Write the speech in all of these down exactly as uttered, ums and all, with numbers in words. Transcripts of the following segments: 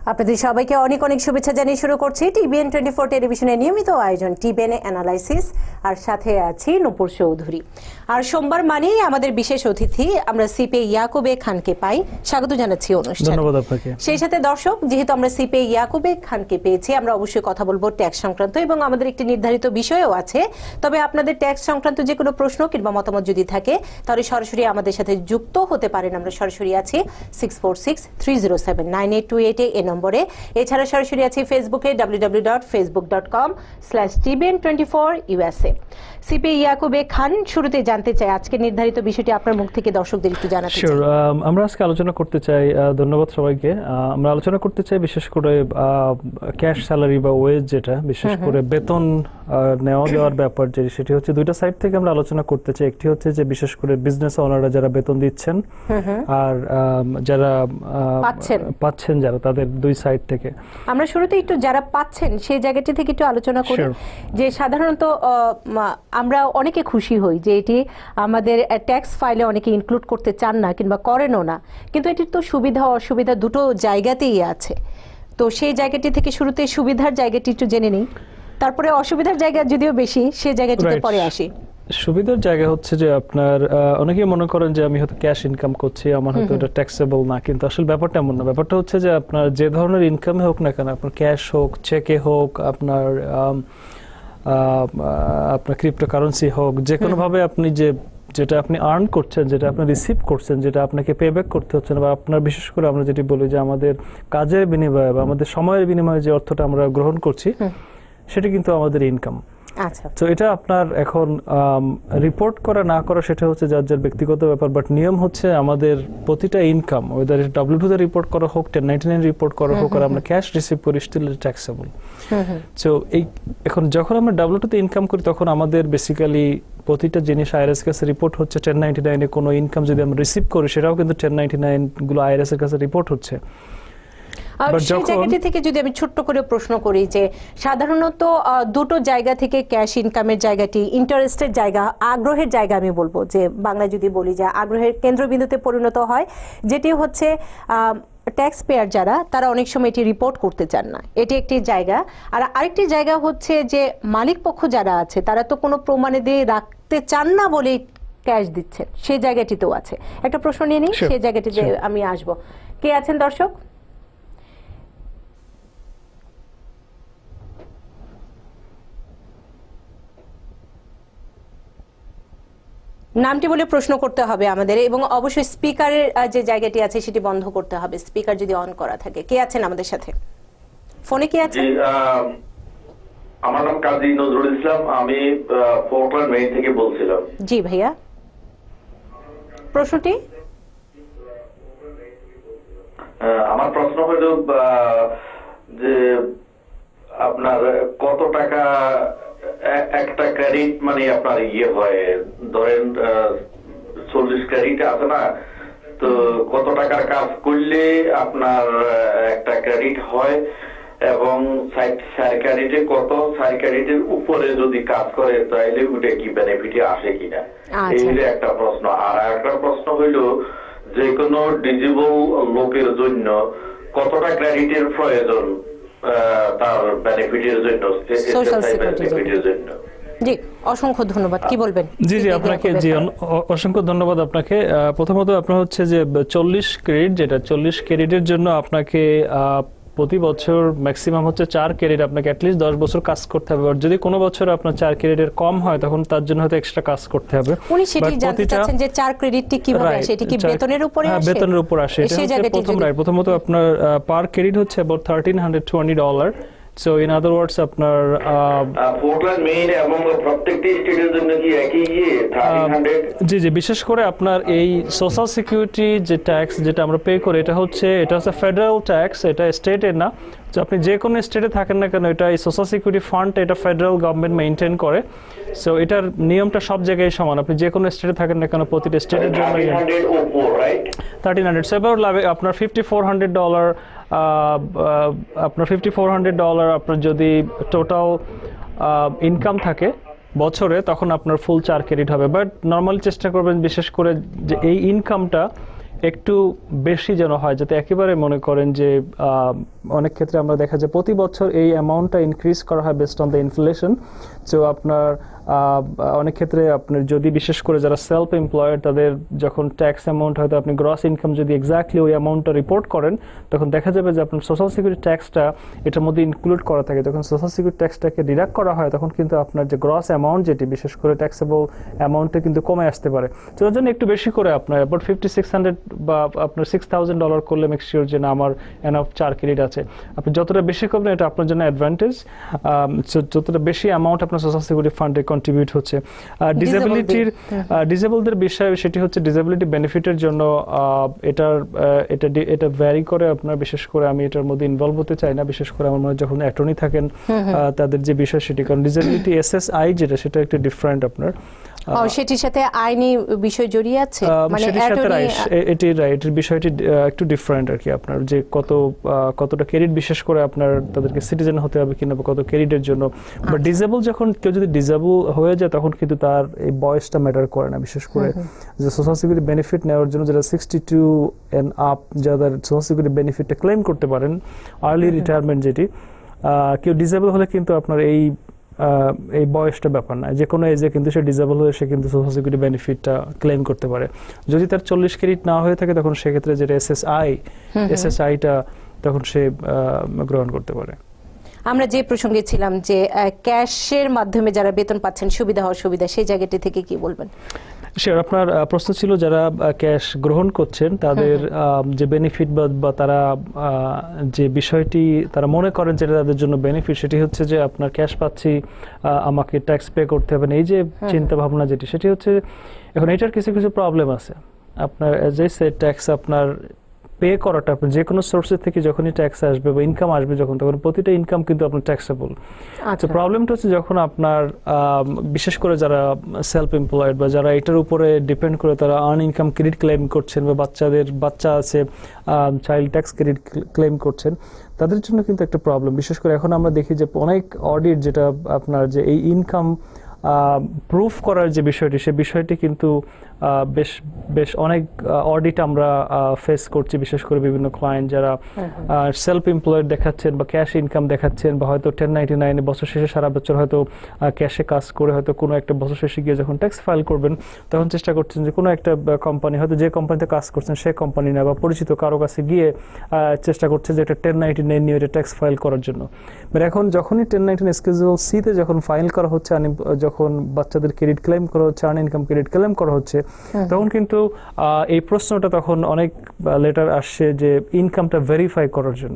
আপনাদের সবাইকে অনেক অনেক শুভেচ্ছা জানিয়ে শুরু করছি টিবিএন টোয়েন্টি ফোর টেলিভিশনের নিয়মিত আয়োজন টিবিএন অ্যানালাইসিস, আর সাথে আছি নূপুর চৌধুরী। আর সোমবার মানেই আমাদের বিশেষ অতিথি আমরা সিপে ইয়াকুবে খানকে পাই, স্বাগত জানাচ্ছি অনুষ্ঠানে। ধন্যবাদ আপনাকে। সেই সাথে দর্শক, যেহেতু আমরা সিপে ইয়াকুবে খানকে পেয়েছি, আমরা অবশ্যই কথা বলবো ট্যাক্স সংক্রান্ত এবং আমাদের একটি নির্ধারিত বিষয়ও আছে। তবে আপনাদের ট্যাক্স সংক্রান্ত যে কোনো প্রশ্ন কিংবা মতামত যদি থাকে তাহলে সরাসরি আমাদের সাথে যুক্ত হতে পারেন। আমরা সরাসরি আছি six four six three zero seven nine eight two eight এ নম্বরে। এছাড়া সরাসরি আছি ফেসবুকে W W W dot Facebook dot com slash TBN twenty four USA. সিপে ইয়াকুবে খান, শুরুতে জানতে চাই আজকে নির্ধারিত বিষয়টি আপনার মুখ থেকে দর্শকদের একটু জানাতে চাই। আমরা আজকে আলোচনা করতে চাই, ধন্যবাদ সবাইকে। আমরা আলোচনা করতে চাই বিশেষ করে ক্যাশ স্যালারি বা ওয়েজ, যেটা বিশেষ করে বেতন নেওয়া দেওয়ার ব্যাপার, যে সেটি হচ্ছে দুইটা সাইড থেকে আমরা আলোচনা করতে চাই। একটি হচ্ছে যে বিশেষ করে বিজনেস ওনাররা যারা বেতন দিচ্ছেন আর যারা পাচ্ছেন যারা, তাদের দুই সাইড থেকে আমরা শুরুতে একটু যারা পাচ্ছেন সেই জায়গাটি থেকে একটু আলোচনা করি। যে সাধারণত আমরা অনেকে খুশি হই যে এটি আমাদের ট্যাক্স ফাইলে অনেকে ইনক্লুড করতে চান না কিংবা করেনও না, কিন্তু এটির তো সুবিধা অসুবিধা দুটো জায়গাতেই আছে। তো সেই জায়গাটি থেকে শুরুতে সুবিধার জায়গাটি একটু জেনে নিই, তারপরে অসুবিধার জায়গা যদিও বেশি সেই জায়গাটিতে পরে আসি। সুবিধার জায়গা হচ্ছে যে আপনার অনেকেই মনে করেন যে আমি হয়তো ক্যাশ ইনকাম করছি, আমার হয়তো এটা ট্যাক্সেবল না, কিন্তু আসলে ব্যাপারটা এমন না। ব্যাপারটা হচ্ছে যে আপনার যে ধরনের ইনকামে হোক না কেন, আপনার ক্যাশ হোক, চেকে হোক, আপনার আপনার ক্রিপ্টোকারেন্সি হোক, যে কোনোভাবে আপনি যে যেটা আপনি আর্ন করছেন, যেটা আপনি রিসিভ করছেন, যেটা আপনাকে পে ব্যাক করতে হচ্ছে না, বা আপনার বিশেষ করে আমরা যেটি বলি যে আমাদের কাজের বিনিময়ে বা আমাদের সময়ের বিনিময়ে যে অর্থটা আমরা গ্রহণ করছি, সেটা কিন্তু আমাদের ইনকাম। আচ্ছা, তো এটা আপনার এখন রিপোর্ট করা না করা সেটা হচ্ছে যার যার ব্যক্তিগত ব্যাপার, বাট নিয়ম হচ্ছে আমাদের প্রতিটা ইনকাম, ওয়েদার ডাব্লিউ টু তে রিপোর্ট করা হোক, টেন নাইনটি নাইন রিপোর্ট করা হোক, আর আমরা ক্যাশ রিসিভ করি, স্টিল ট্যাক্সেবল। সো এই এখন যখন আমরা ডাব্লিউ টু তে ইনকাম করি, তখন আমাদের বেসিক্যালি প্রতিটা জিনিস আইআরএস কাছে রিপোর্ট হচ্ছে। টেন নাইনটি নাইনে কোনো ইনকাম যদি আমরা রিসিভ করি, সেটাও কিন্তু টেন নাইনটি নাইন গুলো আইআরএস এর কাছে রিপোর্ট হচ্ছে। সেই জায়গাটি থেকে যদি আমি ছোট্ট করে প্রশ্ন করি যে সাধারণত দুটো জায়গা থেকে ক্যাশ ইনকামের জায়গাটি ইন্টারেস্টের জায়গা, আগ্রহের জায়গা আমি বলবো, যে বাংলায় যদি বলি যে আগ্রহের কেন্দ্রবিন্দুতে পরিণত হয়, যেটি হচ্ছে ট্যাক্স পেয়ার যারা, তারা অনেক সময় এটি রিপোর্ট করতে চান না, এটি একটি জায়গা। আর আরেকটি জায়গা হচ্ছে যে মালিক পক্ষ যারা আছে তারা তো কোনো প্রমাণে দিয়ে রাখতে চান না বলে ক্যাশ দিচ্ছেন, সেই জায়গাটিতেও আছে। একটা প্রশ্ন নিয়ে নিই, সেই জায়গাটিতে আমি আসবো। কে আছেন দর্শক? নামটি বলে প্রশ্ন করতে হবে আমাদের, এবং অবশ্যই স্পিকারের যে জায়গাটি আছে সেটি বন্ধ করতে হবে, স্পিকার যদি অন করা থাকে। কে আছেন আমাদের সাথে ফোনে? কে আছেন? আমার নাম কাজী নজরুল ইসলাম, আমি ফোকল্যান্ড মেইন থেকে বলছিলাম। জি ভাইয়া, প্রশ্নটি? আমার প্রশ্ন হলো যে আপনার কত টাকা একটা ক্রেডিট মানে আপনার ইয়ে হয়, ধরেন চল্লিশ ক্রেডিট আছে না, তো কত টাকার কাজ করলে আপনার একটা ক্রেডিট হয়, এবং চার ক্রেডিটে কত, চার ক্রেডিটের উপরে যদি কাজ করে তাহলে ওটা কি বেনিফিট আসে কিনা, এই একটা প্রশ্ন। আর একটা প্রশ্ন হইল যে কোনো ডিজেবল লোকের জন্য কতটা ক্রেডিটের প্রয়োজন তার বেনিফিটের জন্য, বেনিফিটের জন্য। জি, অসংখ্য ধন্যবাদ। কি বলবেন? জি জি আপনাকে, জি অসংখ্য ধন্যবাদ আপনাকে। প্রথমত আপনার হচ্ছে যে চল্লিশ ক্রেডিট, যেটা চল্লিশ ক্রেডিটের জন্য আপনাকে প্রতি বছর ম্যাক্সিমাম হচ্ছে চার ক্রেডিট আপনাকে অ্যাটলিস্ট দশ বছর কাজ করতে হবে। আর যদি কোনো বছর আপনার চার ক্রেডিটের কম হয়, তখন তার জন্য হয়তো এক্সট্রা কাজ করতে হবে। উনি সেটি জানতে চাচ্ছেন যে চার ক্রেডিটটি কিভাবে আসে, এটি কি বেতনের উপরে আসে? বেতনের উপর আসে। এটা হচ্ছে প্রথম রাইট। প্রথমত আপনার পার ক্রেডিট হচ্ছে about thirteen hundred twenty dollar. So in other words আপনার পোর্টল্যান্ড মেইন এবং প্রত্যেকটি স্টেটের জন্য কি একই ইয়ে থার্টিন হান্ড্রেড? জি জি, বিশেষ করে আপনার এই সোশ্যাল সিকিউরিটি যে ট্যাক্স যেটা আমরা পে করি, এটা হচ্ছে এটা হচ্ছে ফেডারেল ট্যাক্স, এটা স্টেটের না। তো আপনি যে কোনো স্টেটে থাকেন না কেন, এটা এই সোশ্যাল সিকিউরিটি ফান্ড এটা ফেডারেল গভর্নমেন্ট মেইনটেইন করে। সো এটার নিয়মটা সব জায়গায় সমান, আপনি যে কোনো স্টেটে থাকেন না কেন, প্রতিটা স্টেটের জন্য থার্টিন হান্ড্রেড। সো এবার আপনার ফিফটি ফোর হান্ড্রেড ডলার আপনার ফিফটি ফোর হান্ড্রেড ডলার আপনার যদি টোটাল ইনকাম থাকে বছরে, তখন আপনার ফুল চার ক্রেডিট হবে। বাট নর্মালি চেষ্টা করবেন বিশেষ করে যে এই ইনকামটা একটু বেশি যেন হয়, যাতে একেবারে মনে করেন যে অনেক ক্ষেত্রে আমরা দেখা যায় প্রতি বছর এই অ্যামাউন্টটা ইনক্রিজ করা হয় based on the inflation. So আপনার অনেক ক্ষেত্রে আপনার যদি বিশেষ করে যারা সেলফ এমপ্লয়েড তাদের যখন ট্যাক্স অ্যামাউন্ট হয়তো আপনি গ্রস ইনকাম যদি এক্স্যাক্টলি ওই অ্যামাউন্টটা রিপোর্ট করেন তখন দেখা যাবে যে আপনার সোশ্যাল সিকিউরিটি ট্যাক্সটা এটার মধ্যে ইনক্লুড করা থাকে। যখন সোশ্যাল সিকিউরিটি ট্যাক্সটাকে ডিডাক্ট করা হয় তখন কিন্তু আপনার যে গ্রস অ্যামাউন্ট যেটি বিশেষ করে ট্যাক্সেবল অ্যামাউন্টটা কিন্তু কমে আসতে পারে। তো ওর জন্য একটু বেশি করে আপনার অ্যাবাউট ফিফটি সিক্স হান্ড্রেড বা আপনার সিক্স থাউজেন্ড ডলার করলে মেক শিওর যে না আমার এনাফ চার ক্রেডিট আছে। আপনি যতটা বেশি করবেন এটা আপনার জন্য অ্যাডভান্টেজ, যতটা বেশি অ্যামাউন্ট আপনার সোশ্যাল সিকিউরিটি ফান্ডে কন্ট্রিবিউট হচ্ছে। ডিসেবিলিটির ডিসেবলদের বিষয় সেটি হচ্ছে ডিসেবিলিটি বেনিফিটের জন্য এটার এটা এটা ভ্যারি করে আপনার, বিশেষ করে আমি এটার মধ্যে ইনভলভ হতে চাই না, বিশেষ করে আমার মনে হয় যখন অ্যাটর্নি থাকেন তাদের যে বিষয় সেটি, কারণ ডিসেবিলিটি এসএসআই যেটা সেটা একটু ডিফারেন্ট আপনার, সেটির সাথে আইনি বিষয় জড়িয়ে আছে, মানে এটি রাইটের বিষয়টি একটু ডিফারেন্ট আর কি, আপনার যে কত কতটা ক্রেডিট বিশেষ করে আপনার তাদেরকে সিটিজেন হতে হবে কিনা বা কত ক্রেডিটের জন্য। বাট ডিসেবল যখন কেউ যদি ডিসেবল হয়ে যায় তখন কিন্তু তার এই বয়সটা ম্যাটার করে না, বিশেষ করে যে সোশ্যাল সিকিউরিটি বেনিফিট নেওয়ার জন্য যারা সিক্সটি টু এন্ড আপ যাদের সোশ্যাল সিকিউরিটি বেনিফিটটা ক্লেম করতে পারেন আর্লি রিটায়ারমেন্ট যেটি, কেউ ডিসেবল হলে কিন্তু আপনার এই এই বয়সটা ব্যাপার না, যে কোনো এজে কিন্তু সে ডিসেবল হয়ে সে কিন্তু সোশ্যাল সিকিউরিটি বেনিফিটটা ক্লেম করতে পারে। যদি তার চল্লিশ ক্রেডিট না হয়ে থাকে তখন সেক্ষেত্রে যেটা এসএসআই এসএসআইটা তখন সে গ্রহণ করতে পারে। আমরা যে প্রসঙ্গে ছিলাম যে ক্যাশের মাধ্যমে যারা বেতন পাচ্ছেন সুবিধা হওয়ার সুবিধা, সেই জায়গাটি থেকে কি বলবেন? শিওর, আপনার প্রশ্ন ছিল যারা ক্যাশ গ্রহণ করছেন তাদের যে বেনিফিট বা তারা যে বিষয়টি তারা মনে করেন যেটা তাদের জন্য বেনিফিট সেটি হচ্ছে যে আপনার ক্যাশ পাচ্ছি আমাকে ট্যাক্স পে করতে হবে না, এই যে চিন্তা ভাবনা যেটি সেটি হচ্ছে এখন এটার কিছু কিছু প্রবলেম আছে। আপনার এজ এ সে ট্যাক্স আপনার পে করাটা আপনার যে কোনো সোর্সের থেকে যখনই ট্যাক্স আসবে বা ইনকাম আসবে যখন তখন প্রতিটা ইনকাম কিন্তু আপনার ট্যাক্সেবল। তো প্রবলেমটা হচ্ছে যখন আপনার বিশেষ করে যারা সেলফ এমপ্লয়েড বা যারা এটার উপরে ডিপেন্ড করে তারা আর্ন ইনকাম ক্রেডিট ক্লেম করছেন বা বাচ্চাদের বাচ্চা আছে চাইল্ড ট্যাক্স ক্রেডিট ক্লেম করছেন, তাদের জন্য কিন্তু একটা প্রবলেম। বিশেষ করে এখন আমরা দেখি যে অনেক অডিট যেটা আপনার যে এই ইনকাম প্রুফ করার যে বিষয়টি সে বিষয়টি কিন্তু বেশ বেশ অনেক অডিট আমরা ফেস করছি, বিশেষ করে বিভিন্ন ক্লায়েন্ট যারা সেলফ এমপ্লয়েড দেখাচ্ছেন বা ক্যাশ ইনকাম দেখাচ্ছেন বা হয়তো টেন নাইনটি নাইনে বছর শেষে সারা বছর হয়তো ক্যাশে কাজ করে হয়তো কোনো একটা বছর শেষে গিয়ে যখন ট্যাক্স ফাইল করবেন তখন চেষ্টা করছেন যে কোনো একটা কোম্পানি হয়তো যে কোম্পানিতে কাজ করছেন সে কোম্পানি না বা পরিচিত কারো কাছে গিয়ে চেষ্টা করছে যে একটা টেন নাইনটি নাইন নিয়ে ট্যাক্স ফাইল করার জন্য। বাট এখন যখনই টেন নাইনটি নাইন স্কেজুয়াল সিতে যখন ফাইল করা হচ্ছে, যখন বাচ্চাদের ক্রেডিট ক্লেম করা হচ্ছে, আর্ন ইনকাম ক্রেডিট ক্লেম করা হচ্ছে, তখন কিন্তু এই প্রশ্নটা তখন অনেক লেটার আসছে যে ইনকামটা ভেরিফাই করার জন্য।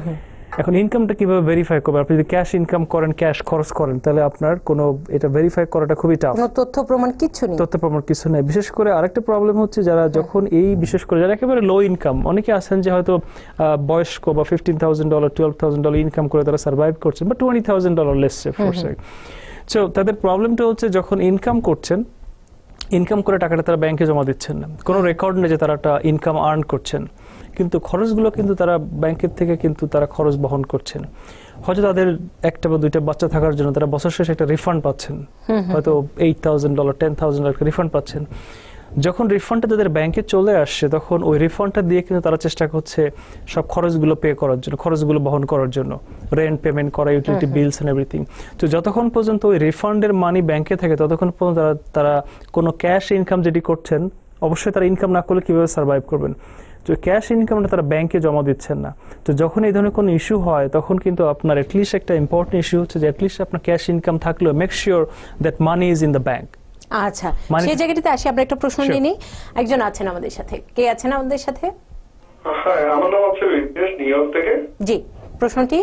এখন ইনকামটা কিভাবে ভেরিফাই করবেন? আপনি যদি ক্যাশ ইনকাম করেন, ক্যাশ খরচ করেন, তাহলে আপনার কোনো এটা ভেরিফাই করাটা খুবই টাফ। কোনো তথ্য প্রমাণ কিছু নেই, তথ্য প্রমাণ কিছু নেই। বিশেষ করে আরেকটা প্রবলেম হচ্ছে যারা যখন এই বিশেষ করে যারা একেবারে লো ইনকাম, অনেকে আছেন যে হয়তো বয়স্ক বা fifteen thousand dollar twelve thousand dollar income করে তারা সার্ভাইভ করছেন বা টোয়েন্টি থাউজেন্ড ডলার লেসে ফোর্সে। সো তাদের প্রবলেমটা হচ্ছে যখন ইনকাম করছেন, ইনকাম করে টাকাটা তারা ব্যাংকে জমা দিচ্ছেন না, কোনো রেকর্ড নেই যে তারা একটা ইনকাম আর্ন করছেন, কিন্তু খরচগুলো কিন্তু তারা ব্যাংকের থেকে কিন্তু তারা খরচ বহন করছেন। হয়তো তাদের একটা বা দুইটা বাচ্চা থাকার জন্য তারা বছর শেষে একটা রিফান্ড পাচ্ছেন, হয়তো eight thousand dollar ten thousand dollar refund পাচ্ছেন। যখন রিফান্ডটা তাদের ব্যাংকে চলে আসছে তখন ওই রিফান্ডটা দিয়ে কিন্তু তারা চেষ্টা করছে সব খরচগুলো পে করার জন্য, খরচগুলো বহন করার জন্য, রেন্ট পেমেন্ট করা, ইউটিলিটি বিলস এন্ড এভরিথিং। তো যতক্ষণ পর্যন্ত ওই রিফান্ডের মানি ব্যাংকে থাকে ততক্ষণ পর্যন্ত তারা তারা কোনো ক্যাশ ইনকাম যেটি করছেন, অবশ্যই তারা ইনকাম না করলে কীভাবে সার্ভাইভ করবেন, তো ক্যাশ ইনকামটা তারা ব্যাংকে জমা দিচ্ছেন না। তো যখন এই ধরনের কোনো ইস্যু হয় তখন কিন্তু আপনার অ্যাটলিস্ট একটা ইম্পর্টেন্ট ইস্যু হচ্ছে যে অ্যাটলিস্ট আপনার ক্যাশ ইনকাম থাকলেও make sure that money is in the bank. আচ্ছা, সেই জায়গাটিতে আসি, আমরা একটা প্রশ্ন নিয়ে নিই। একজন আছেন আমাদের সাথে, কে আছেন আমাদের সাথে? হ্যাঁ, আমার নাম হচ্ছে রিতেশ, নিউ ইয়র্ক থেকে। জি, প্রশ্নটি?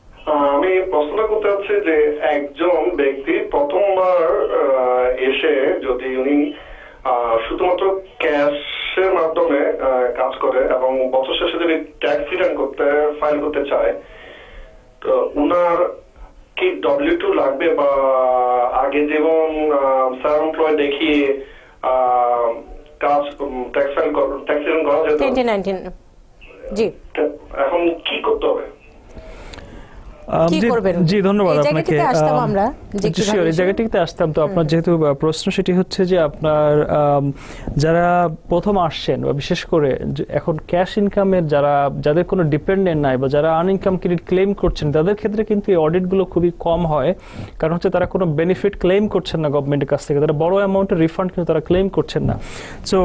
আমি প্রশ্নটা করতে চাচ্ছি যে একজন ব্যক্তি প্রথমবার এসে যদি উনি শুধুমাত্র ক্যাশের মাধ্যমে কাজ করে এবং বছর শেষে যদি ট্যাক্স রিটার্ন করতে ফাইল করতে চায়, তো উনার কি ডব্লিউ টু লাগবে বা আগে যেমন সেলফ এমপ্লয়েড দেখিয়ে কাজ ট্যাক্স ফাইল ট্যাক্স রিটার্ন করা যেত, জি, এখন কি করতে হবে? কি করবেন? জি ধন্যবাদ এই আপনাকে। জায়গাটিতে আসতাম আমরা যে জি শিওর, এই জায়গাটিতে আসতাম। তো আপনার যেহেতু প্রশ্ন সেটি হচ্ছে যে আপনার যারা প্রথম আসছেন বা বিশেষ করে এখন ক্যাশ ইনকামের যারা যাদের কোনো ডিপেন্ডেন্ট নাই বা যারা আনইনকাম ক্রেডিট ক্লেম করছেন তাদের ক্ষেত্রে কিন্তু এই অডিটগুলো খুবই কম হয়, কারণ হচ্ছে তারা কোনো বেনিফিট ক্লেম করছেন না গভর্নমেন্টের কাছ থেকে, তারা বড় অ্যামাউন্টের রিফান্ড কিন্তু তারা ক্লেম করছেন না। সো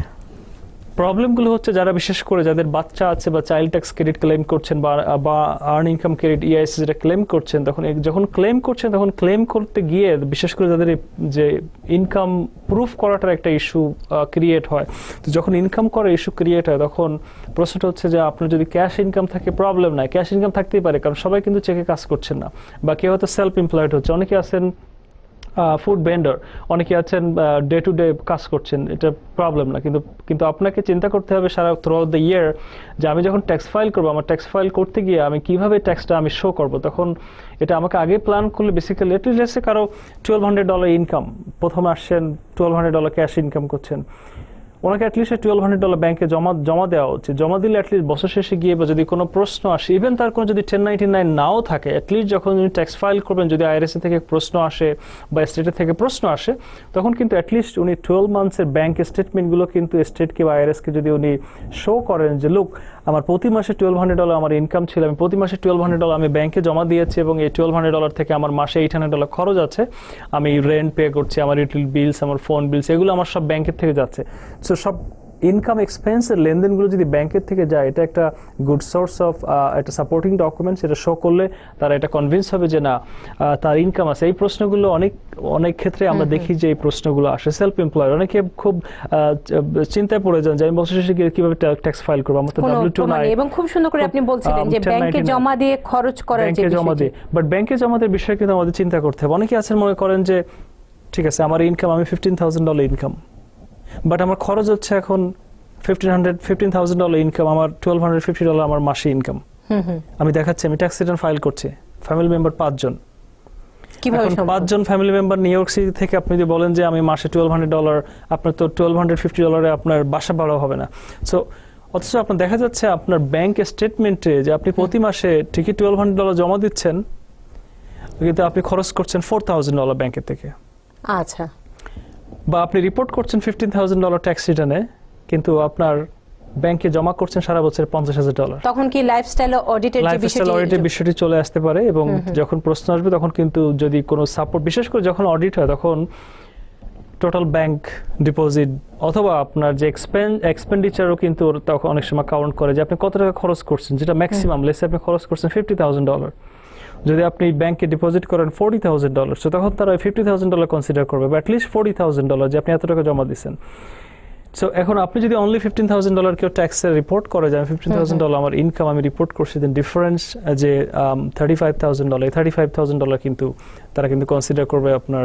প্রবলেমগুলো হচ্ছে যারা বিশেষ করে যাদের বাচ্চা আছে বা চাইল্ড ট্যাক্স ক্রেডিট ক্লেম করছেন বা আর্ন ইনকাম ক্রেডিট ইআইএস যেটা ক্লেম করছেন, তখন যখন ক্লেম করছেন তখন ক্লেম করতে গিয়ে বিশেষ করে যাদের যে ইনকাম প্রুফ করাটার একটা ইস্যু ক্রিয়েট হয়। তো যখন ইনকাম করার ইস্যু ক্রিয়েট হয় তখন প্রশ্নটা হচ্ছে যে আপনার যদি ক্যাশ ইনকাম থাকে প্রবলেম নাই, ক্যাশ ইনকাম থাকতেই পারে, কারণ সবাই কিন্তু চেকে কাজ করছেন না, বা কেউ হয়তো সেলফ এমপ্লয়েড হচ্ছে, অনেকে আছেন ফুড ভেন্ডর, অনেকে আছেন ডে টু ডে কাজ করছেন, এটা প্রবলেম না। কিন্তু কিন্তু আপনাকে চিন্তা করতে হবে সারা থ্রু আউট দ্য ইয়ার যে আমি যখন ট্যাক্স ফাইল করবো, আমার ট্যাক্স ফাইল করতে গিয়ে আমি কিভাবে ট্যাক্সটা আমি শো করব, তখন এটা আমাকে আগে প্ল্যান করলে বেসিক্যালি এট লিস্ট কারো টুয়েলভ হান্ড্রেড ডলার ইনকাম, প্রথম আসছেন twelve hundred dollar cash income করছেন, ওনাকে অ্যাটলিস্ট টুয়েলভ হান্ড্রেড ডলার ব্যাংকে জমা জমা দেওয়া উচিত। জমা দিলে অ্যাটলিস্ট বছর শেষে গিয়ে বা যদি কোনো প্রশ্ন আসে, ইভেন তার কোনো যদি টেন নাইনটি নাইন নাও থাকে, অ্যাটলিস্ট যখন উনি ট্যাক্স ফাইল করবেন যদি আইআরএসএ থেকে প্রশ্ন আসে বা স্টেটের থেকে প্রশ্ন আসে, তখন কিন্তু অ্যাটলিস্ট উনি টুয়েলভ মান্থসের ব্যাংক স্টেটমেন্টগুলো কিন্তু স্টেটকে বা আইআরএসকে যদি উনি শো করেন যে লুক আমার প্রতি মাসে টুয়েলভ হান্ড্রেড ডলার আমার ইনকাম ছিল, আমি প্রতি মাসে টুয়েলভ হান্ড্রেড ডলার আমি ব্যাংকে জমা দিয়েছি এবং এই টুয়েলভ হান্ড্রেড ডলার থেকে আমার মাসে এইট হান্ড্রেড ডলার খরচ আছে, আমি রেন্ট পে করছি, আমার ইউটিলিটি বিলস, আমার ফোন বিলস, এগুলো আমার সব ব্যাংকের থেকে যাচ্ছে। সো সব ইনকাম এক্সপেন্সের লেনদেনগুলো যদি ব্যাংকের থেকে যায়, এটা একটা গুড সোর্স অফ একটা সাপোর্টিং ডকুমেন্টস, এটা শো করলে তারা এটা কনভিন্স হবে যে না তার ইনকাম আছে। এই প্রশ্নগুলো অনেক অনেক ক্ষেত্রে আমরা দেখি যে এই প্রশ্নগুলো আসে সেলফ এমপ্লয়েড, অনেকে খুব চিন্তায় পড়ে যান যে আমি বছর শেষে গিয়ে কিভাবে ট্যাক্স ফাইল করবো, আমার তো ডাব্লিউ টু নাই। এবং খুব সুন্দর করে আপনি বলছিলেন যে ব্যাংকে জমা দিয়ে খরচ করার যে ব্যাংকে জমা দিয়ে, বাট ব্যাংকে জমা দেওয়ার বিষয়ে কিন্তু আমাদের চিন্তা করতে হবে। অনেকে আছেন মনে করেন যে ঠিক আছে আমার ইনকাম, আমি fifteen thousand dollar income, but আমার খরচ হচ্ছে এখন fifteen hundred fifteen thousand dollar income, আমার টুয়েলভ হান্ড্রেড ফিফটি ডলার আমার মাসে ইনকাম। আমি দেখাচ্ছি আমি ট্যাক্স রিটার্ন ফাইল করছি, ফ্যামিলি মেম্বার পাঁচজন, এখন পাঁচজন family member New York City থেকে আপনি যদি বলেন যে আমি মাসে টুয়েলভ হান্ড্রেড ডলার, আপনার তো টুয়েলভ হান্ড্রেড ফিফটি ডলারে আপনার বাসা ভাড়াও হবে না। সো অথচ আপনার দেখা যাচ্ছে আপনার ব্যাংক স্টেটমেন্টে যে আপনি প্রতি মাসে ঠিকই টুয়েলভ হান্ড্রেড ডলার জমা দিচ্ছেন, কিন্তু আপনি খরচ করছেন ফোর থাউজেন্ড ডলার ব্যাংকের থেকে। আচ্ছা, বা আপনি রিপোর্ট করছেন ফিফটিন থাউজেন্ড ডলার ট্যাক্স রিটার্নে, কিন্তু আপনার ব্যাংকে জমা করছেন সারা বছর পঞ্চাশ হাজার ডলার। তখন কি লাইফস্টাইল অডিটের লাইফস্টাইল অডিটের বিষয়টি চলে আসতে পারে, এবং যখন প্রশ্ন আসবে তখন কিন্তু যদি কোনো সাপোর্ট, বিশেষ করে যখন অডিট হয় তখন টোটাল ব্যাংক ডিপোজিট অথবা আপনার যে এক্সপেন এক্সপেন্ডিচারও কিন্তু তখন অনেক সময় কাউন্ট করে যে আপনি কত টাকা খরচ করছেন, যেটা ম্যাক্সিমাম লেসে আপনি খরচ করছেন ফিফটি থাউজেন্ড ডলার, যদি আপনি ব্যাংকে ডিপোজিট করেন ফোর্টি থাউজেন্ড ডলার, তো তখন তারা ফিফটি থাউজেন্ড ডলার কনসিডার করবে, বা অ্যাটলিস্ট ফোর্টি থাউজেন্ড ডলার যে আপনি এত টাকা জমা দিচ্ছেন। সো এখন আপনি যদি অনলি ফিফটিন থাউজেন্ড ডলার কেউ ট্যাক্সের রিপোর্ট করে যে আমি ফিফটিন থাউজেন্ড ডলার আমার ইনকাম আমি রিপোর্ট করছি, দেন ডিফারেন্স যে thirty five thousand dollar, thirty five thousand dollar কিন্তু তারা কিন্তু কনসিডার করবে আপনার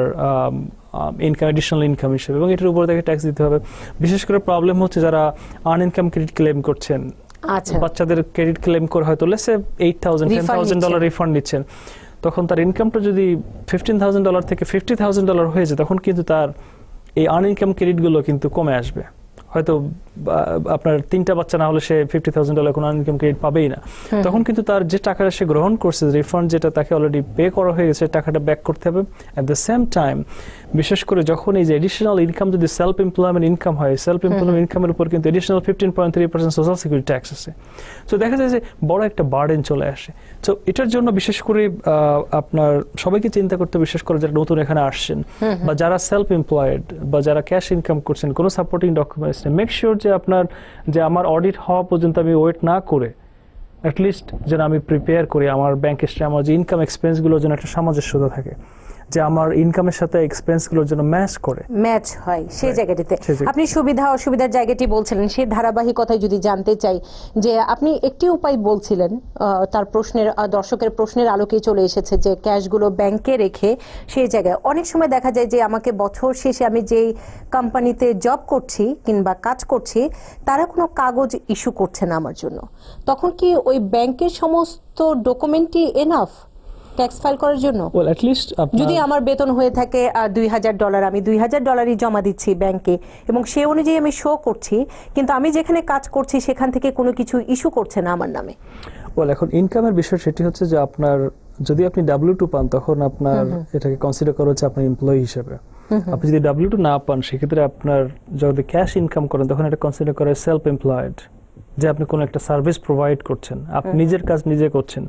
ইনকাম, এডিশনাল ইনকাম হিসেবে, এবং এটার উপরে তাকে ট্যাক্স দিতে হবে। বিশেষ করে প্রবলেম হচ্ছে যারা আনইনকাম ক্রেডিট ক্লেম করছেন, বাচ্চাদের ক্রেডিট ক্লেম করে হয়তো let's say eight thousand ten thousand dollar refund নিচ্ছেন, তখন তার ইনকামটা যদি ফিফটিন থাউজেন্ড ডলার থেকে ফিফটি থাউজেন্ড ডলার হয়ে যায়, তখন কিন্তু তার এই আনইনকাম ক্রেডিটগুলো কিন্তু কমে আসবে। হয়তো আপনার তিনটা বাচ্চা না হলে সে ফিফটি থাউজেন্ড ডলার কোনো ইনকাম ক্রেডিট পাবেই না, তখন কিন্তু তার যে টাকাটা সে গ্রহণ করছে রিফান্ড, যেটা তাকে অলরেডি পে করা হয়ে গেছে, টাকাটা ব্যাক করতে হবে। অ্যাট দ্য সেম টাইম বিশেষ করে যখন এই যে এডিশনাল ইনকাম যদি সেলফ এমপ্লয়মেন্ট ইনকাম হয়, সেলফ এমপ্লয়মেন্ট ইনকামের উপর কিন্তু additional fifteen point three percent social security tax আছে। সো দেখা যায় যে বড় একটা বার্ডেন চলে আসে। সো এটার জন্য বিশেষ করে আপনার সবাইকে চিন্তা করতে, বিশেষ করে যারা নতুন এখানে আসছেন বা যারা সেলফ এমপ্লয়েড বা যারা ক্যাশ ইনকাম করছেন, কোনো সাপোর্টিং ডকুমেন্টস নেই, মেক শিওর যে আপনার যে আমার অডিট হওয়া পর্যন্ত আমি ওয়েট না করে অ্যাটলিস্ট যেন আমি প্রিপেয়ার করি আমার ব্যাংক স্টেটমেন্ট, আমার যে ইনকাম এক্সপেন্সগুলোর জন্য একটা সামঞ্জস্যতা থাকে, যে আমার ইনকামের সাথে এক্সপেন্সগুলোর জন্য ম্যাচ করে ম্যাচ হয় সেই জায়গাটিতে। আপনি সুবিধা অসুবিধার জায়গাটি বলছিলেন, সেই ধারাবাহিকতায় যদি জানতে চাই যে আপনি একটি উপায় বলছিলেন, তার প্রশ্নের দর্শকের প্রশ্নের আলোকে চলে এসেছে যে ক্যাশগুলো ব্যাংকে রেখে সেই জায়গায় অনেক সময় দেখা যায় যে আমাকে বছর শেষে আমি যেই কোম্পানিতে জব করছি কিংবা কাজ করছি তারা কোনো কাগজ ইস্যু করছে না আমার জন্য, তখন কি ওই ব্যাংকের সমস্ত ডকুমেন্টই এনাফ ট্যাক্স ফাইল করার জন্য? ওয়েল অ্যাট লিস্ট যদি আমার বেতন হয়ে থাকে দুই হাজার ডলার, আমি দুই হাজার ডলারই জমা দিচ্ছি ব্যাংকে এবং সে অনুযায়ী আমি শো করছি, কিন্তু আমি যেখানে কাজ করছি সেখান থেকে কোনো কিছু ইস্যু করছে না আমার নামে। ওয়েল এখন ইনকামের বিষয় সেটি হচ্ছে যে আপনার যদি আপনি ডাব্লিউ টু পান তখন আপনার এটাকে কনসিডার করা হচ্ছে আপনার এমপ্লয়ি হিসেবে। আপনি যদি ডাব্লিউ টু না পান সেক্ষেত্রে আপনার যদি ক্যাশ ইনকাম করেন তখন এটা কনসিডার করা সেলফ এমপ্লয়েড, যে আপনি কোনো একটা সার্ভিস প্রোভাইড করছেন, আপনি নিজের কাজ নিজে করছেন।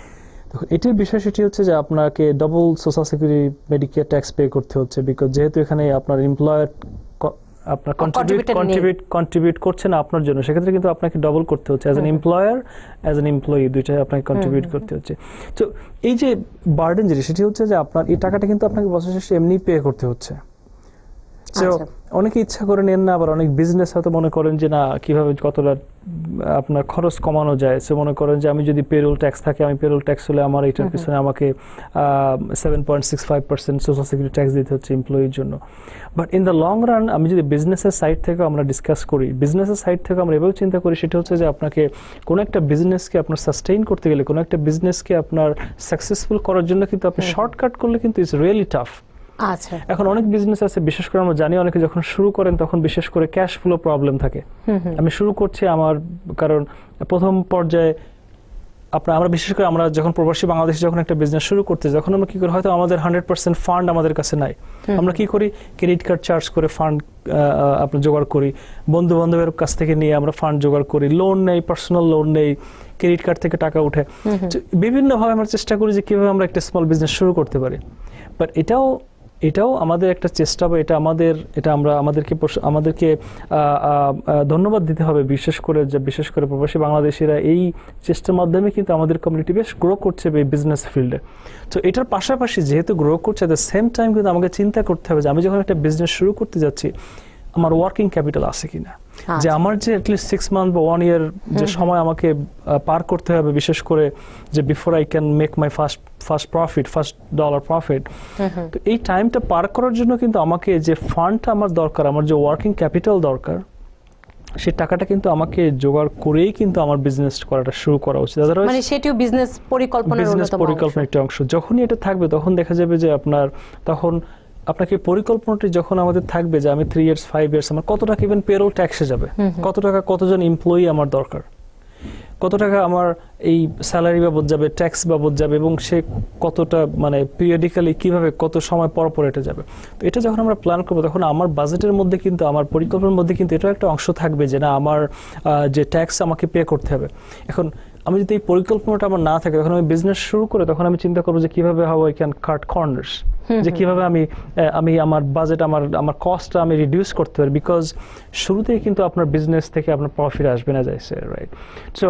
এটির বিষয় সেটি হচ্ছে যে আপনাকে double social security medicare tax pay করতে হচ্ছে, বিকজ যেহেতু এখানে আপনার এমপ্লয়ার আপনার কন্ট্রিবিউট কন্ট্রিবিউট কন্ট্রিবিউট করছে না আপনার জন্য, সেক্ষেত্রে কিন্তু আপনাকে ডবল করতে হচ্ছে as an employer as an employee, দুইটাই আপনাকে কন্ট্রিবিউট করতে হচ্ছে। তো এই যে বার্ডেন যেটি সেটি হচ্ছে যে আপনার এই টাকাটা কিন্তু আপনাকে বছর শেষে এমনি পে করতে হচ্ছে। তো অনেকে ইচ্ছা করে নেন না, আবার অনেক বিজনেস হয়তো মনে করেন যে না কিভাবে কতটা আপনার খরচ কমানো যায়। সে মনে করেন যে আমি যদি পেরোল ট্যাক্স থাকে, আমি পেরোল ট্যাক্স হলে আমার এটার পিছনে আমাকে seven point six five percent social security tax দিতে হচ্ছে এমপ্লয়ির জন্য। But in the long run আমি যদি বিজনেসের সাইড থেকে আমরা ডিসকাস করি, বিজনেসের সাইড থেকে আমরা এভাবে চিন্তা করি, সেটা হচ্ছে যে আপনাকে কোনো একটা বিজনেসকে আপনার সাস্টেইন করতে গেলে, কোনো একটা বিজনেসকে আপনার সাকসেসফুল করার জন্য কিন্তু আপনি শর্টকাট করলে কিন্তু ইটস রিয়েলি টাফ। আচ্ছা, এখন অনেক বিজনেস আছে, বিশেষ করে আমরা জানি অনেকে যখন শুরু করেন তখন বিশেষ করে ক্যাশ ফ্লো প্রবলেম থাকে। আমি শুরু করছি আমার, কারণ প্রথম পর্যায়ে আপনার আমরা বিশেষ করে আমরা যখন প্রবাসী বাংলাদেশে যখন একটা বিজনেস শুরু করতে, যখন আমরা কি করি, হয়তো আমাদের হান্ড্রেড পার্সেন্ট ফান্ড আমাদের কাছে নাই, আমরা কি করি ক্রেডিট কার্ড চার্জ করে ফান্ড আপনার জোগাড় করি, বন্ধু বান্ধবের কাছ থেকে নিয়ে আমরা ফান্ড জোগাড় করি, লোন নেই, পার্সোনাল লোন নেই, ক্রেডিট কার্ড থেকে টাকা উঠে, বিভিন্নভাবে আমরা চেষ্টা করি যে কিভাবে আমরা একটা স্মল বিজনেস শুরু করতে পারি। বাট এটাও এটাও আমাদের একটা চেষ্টা, বা এটা আমাদের এটা আমরা আমাদেরকে আমাদেরকে ধন্যবাদ দিতে হবে, বিশেষ করে যে বিশেষ করে প্রবাসী বাংলাদেশিরা এই চেষ্টার মাধ্যমে কিন্তু আমাদের কমিউনিটি বেশ গ্রো করছে এই বিজনেস ফিল্ডে। তো এটার পাশাপাশি যেহেতু গ্রো করছে, অ্যাট দ্য সেম টাইম কিন্তু আমাকে চিন্তা করতে হবে যে আমি যখন একটা বিজনেস শুরু করতে যাচ্ছি আমার ওয়ার্কিং ক্যাপিটাল আছে কিনা, যে আমার যে অ্যাটলিস্ট সিক্স মান্থ বা ওয়ান ইয়ার যে সময় আমাকে পার করতে হবে, বিশেষ করে যে before I can make my first first profit first dollar profit. তো এই টাইমটা পার করার জন্য কিন্তু আমাকে যে ফান্ডটা আমার দরকার, আমার যে ওয়ার্কিং ক্যাপিটাল দরকার, সেই টাকাটা কিন্তু আমাকে জোগাড় করেই কিন্তু আমার বিজনেস করাটা শুরু করা উচিত। মানে সেটিও বিজনেস পরিকল্পনার বিজনেস পরিকল্পনার একটা অংশ। যখনই এটা থাকবে তখন দেখা যাবে যে আপনার তখন আপনাকে পরিকল্পনাটি যখন আমাদের থাকবে যে আমি থ্রি ইয়ার্স ফাইভ ইয়ার্স আমার কত টাকা ইভেন পেরোল ট্যাক্সে যাবে, কত টাকা কতজন এমপ্লয়ি আমার দরকার, কত টাকা আমার এই স্যালারি বাবদ যাবে, ট্যাক্স বাবদ যাবে, এবং সে কতটা মানে পিরিয়ডিক্যালি কিভাবে কত সময় পর পর এটা যাবে। তো এটা যখন আমরা প্ল্যান করবো তখন আমার বাজেটের মধ্যে কিন্তু আমার পরিকল্পনার মধ্যে কিন্তু এটা একটা অংশ থাকবে যে না আমার যে ট্যাক্স আমাকে পে করতে হবে। এখন আমি যদি এই পরিকল্পনাটা আমার না থাকে, তখন আমি বিজনেস শুরু করে তখন আমি চিন্তা করবো যে কিভাবে how I can cut corners, যে কিভাবে আমি আমি আমার বাজেট আমার আমার কস্টটা আমি রিডিউস করতে পারি, বিকজ শুরুতেই কিন্তু আপনার বিজনেস থেকে আপনার প্রফিট আসবে না যাইছে, রাইট? সো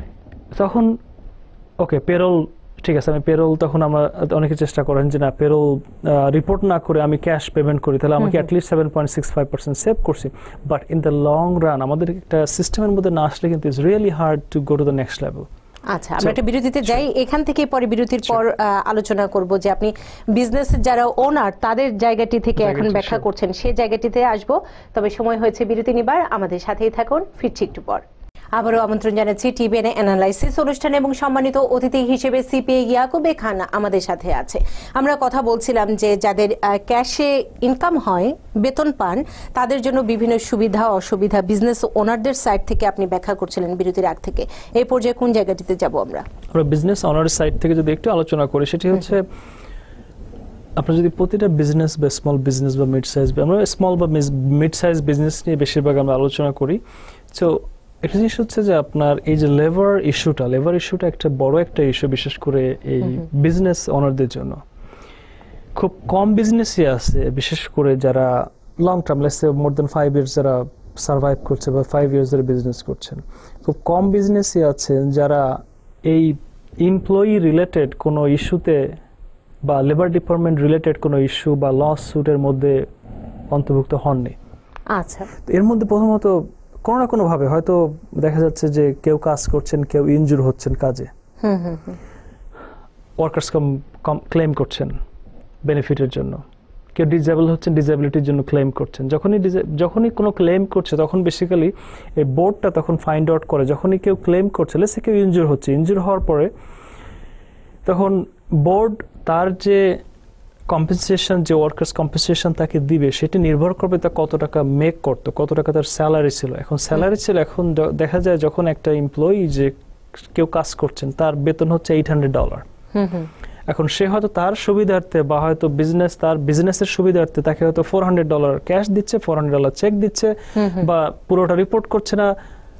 তখন ওকে পেরোল ঠিক আছে, আমি পেরোল তখন আমরা অনেকে চেষ্টা করেন যে না পেরোল রিপোর্ট না করে আমি ক্যাশ পেমেন্ট করি, তাহলে আমাকে at least seven point six five percent save করছি। But in the long run আমাদের একটা সিস্টেমের মধ্যে না আসলে কিন্তু it's really hard to go to the next level. আচ্ছা, আমরা একটা বিরতিতে যাই, এখান থেকে পরে বিরতির পর আলোচনা করব যে আপনি বিজনেসের যারা ওনার তাদের জায়গাটি থেকে এখন ব্যাখ্যা করছেন, সেই জায়গাটিতে আসবো। তবে সময় হয়েছে বিরতি নিবার, আমাদের সাথেই থাকুন, ফিরছি একটু পর। আবারও আমন্ত্রণ জানাচ্ছি টিবিএন অ্যানালাইসিস অনুষ্ঠানে, এবং সম্মানিত অতিথি হিসেবে সিপিএ ইয়াকুবে খান আমাদের সাথে আছে। আমরা কথা বলছিলাম যে যাদের ক্যাশে ইনকাম হয়, বেতন পান, তাদের জন্য বিভিন্ন সুবিধা অসুবিধা বিজনেস ওনারদের সাইড থেকে আপনি ব্যাখ্যা করছিলেন বিরতির আগ থেকে। এই পর্যায়ে কোন জায়গাটিতে যাব আমরা? আমরা বিজনেস ওনারের সাইড থেকে যদি একটু আলোচনা করি, সেটি হচ্ছে আপনার যদি প্রতিটা বিজনেস বা স্মল বিজনেস বা মিড সাইজ, আমরা স্মল বা মিড সাইজ বিজনেস নিয়ে বেশিরভাগ আমরা আলোচনা করি। সো একটা জিনিস হচ্ছে যে আপনার এই যে লেবার ইস্যুটা, লেবার ইস্যুটা একটা বড় একটা ইস্যু, বিশেষ করে এই বিজনেস ওনারদের জন্য। খুব কম বিজনেসই আছে, বিশেষ করে যারা long term, let's say more than five years যারা সার্ভাইভ করছে বা ফাইভ ইয়ার্স যারা বিজনেস করছেন, খুব কম বিজনেসই আছে যারা এই এমপ্লয়ি রিলেটেড কোনো ইস্যুতে বা লেবার ডিপার্টমেন্ট রিলেটেড কোনো ইস্যু বা লস সুটের মধ্যে অন্তর্ভুক্ত হননি। আচ্ছা, এর মধ্যে প্রথমত কোনো না কোনো ভাবে হয়তো দেখা যাচ্ছে যে কেউ কাজ করছেন, কেউ ইনজুর হচ্ছেন কাজে, ওয়ার্কার্স ক্লেম করছেন বেনিফিটের জন্য, কেউ ডিসেবল হচ্ছেন, ডিসেবিলিটির জন্য ক্লেম করছেন। যখনই যখনই কোনো ক্লেম করছে তখন বেসিক্যালি এই বোর্ডটা তখন ফাইন্ড আউট করে, যখনই কেউ ক্লেম করছে, লেটস কেউ ইনজুর হচ্ছে, ইনজুর হওয়ার পরে তখন বোর্ড তার যে কম্পেনসেশন, যে ওয়ার্কার্স কম্পেনসেশন তাকে দিবে, সেটি নির্ভর করবে তা কত টাকা মেক করতো, কত টাকা তার স্যালারি ছিল। এখন স্যালারি ছিল, এখন দেখা যায় যখন একটা এমপ্লয়ি যে কেউ কাজ করছেন তার বেতন হচ্ছে এইট হান্ড্রেড ডলার, এখন সে হয়তো তার সুবিধার্থে বা হয়তো বিজনেস তার বিজনেসের সুবিধার্থে তাকে হয়তো ফোর হান্ড্রেড ডলার ক্যাশ দিচ্ছে, ফোর হান্ড্রেড ডলার চেক দিচ্ছে বা পুরোটা রিপোর্ট করছে না।